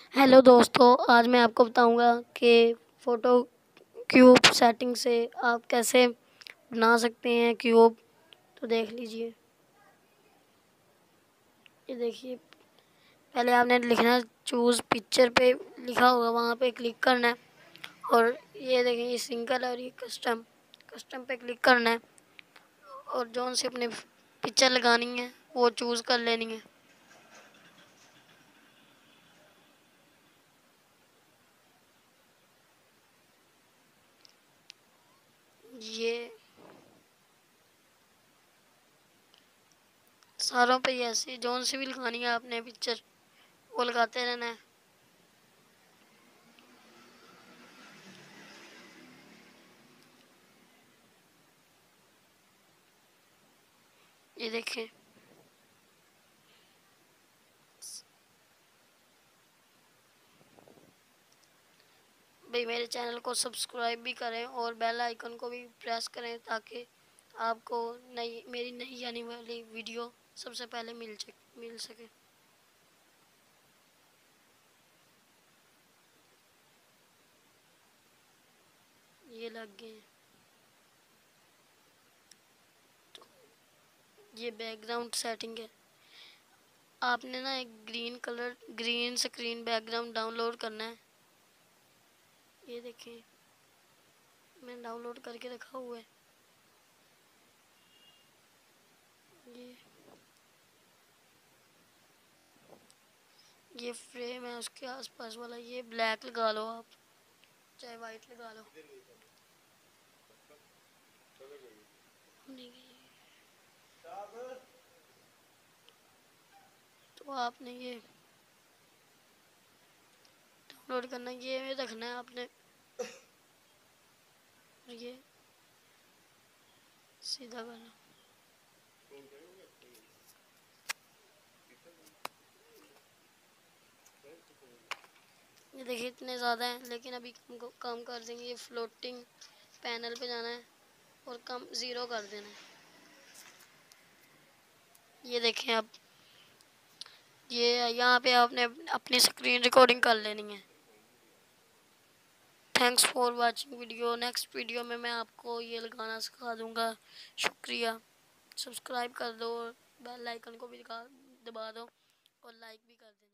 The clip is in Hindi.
हेलो दोस्तों, आज मैं आपको बताऊंगा कि फ़ोटो क्यूब सेटिंग से आप कैसे बना सकते हैं क्यूब। तो देख लीजिए, ये देखिए, पहले आपने लिखना है चूज़ पिक्चर पे लिखा होगा, वहाँ पे क्लिक करना है। और ये देखिए, ये सिंगल और ये कस्टम कस्टम पे क्लिक करना है और जोन से अपने पिक्चर लगानी है वो चूज़ कर लेनी है। ये सारों पे ऐसे जोन से भी लगानी है आपने पिक्चर, वो लगाते रहना है। ये देखें, भाई मेरे चैनल को सब्सक्राइब भी करें और बेल आइकन को भी प्रेस करें ताकि आपको मेरी नई आने वाली वीडियो सबसे पहले मिल सके। ये लग गए हैं। तो ये बैकग्राउंड सेटिंग है। आपने ना एक ग्रीन स्क्रीन बैकग्राउंड डाउनलोड करना है। ये देखिए, मैंने डाउनलोड करके रखा हुआ है। ये ये फ्रेम है, उसके आसपास वाला ये ब्लैक लगा लो आप, चाहे वाइट लगा लो। तो आपने ये डाउनलोड करना, ये रखना है आपने। ये सीधा करना। ये देखिए, इतने ज़्यादा हैं लेकिन अभी कम कर देंगे। ये फ्लोटिंग पैनल पे जाना है और कम ज़ीरो कर देना है। ये देखें आप, ये यहाँ पे आपने अपनी स्क्रीन रिकॉर्डिंग कर लेनी है। Thanks for watching video. Next video में मैं आपको ये लगाना सिखा दूँगा। शुक्रिया। सब्सक्राइब कर दो और बेल आइकन को भी दबा दो और लाइक भी कर देना।